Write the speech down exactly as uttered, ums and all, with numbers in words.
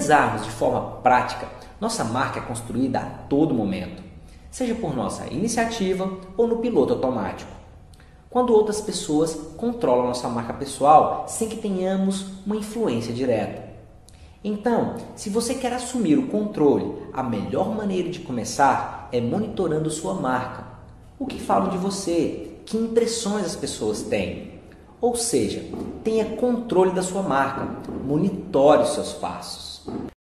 analisarmos de forma prática, nossa marca é construída a todo momento, seja por nossa iniciativa ou no piloto automático, quando outras pessoas controlam nossa marca pessoal sem que tenhamos uma influência direta. Então, se você quer assumir o controle, a melhor maneira de começar é monitorando sua marca. O que falam de você? Que impressões as pessoas têm? Ou seja, tenha controle da sua marca, monitore os seus passos.